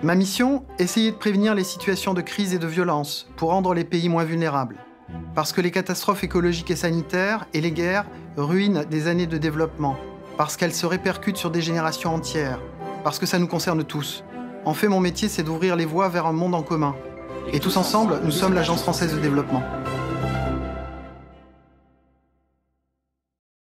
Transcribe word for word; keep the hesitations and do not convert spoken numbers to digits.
Ma mission, essayer de prévenir les situations de crise et de violence pour rendre les pays moins vulnérables. Parce que les catastrophes écologiques et sanitaires et les guerres ruinent des années de développement. Parce qu'elles se répercutent sur des générations entières. Parce que ça nous concerne tous. En fait, mon métier, c'est d'ouvrir les voies vers un monde en commun. Et tous ensemble, nous sommes l'Agence française de développement.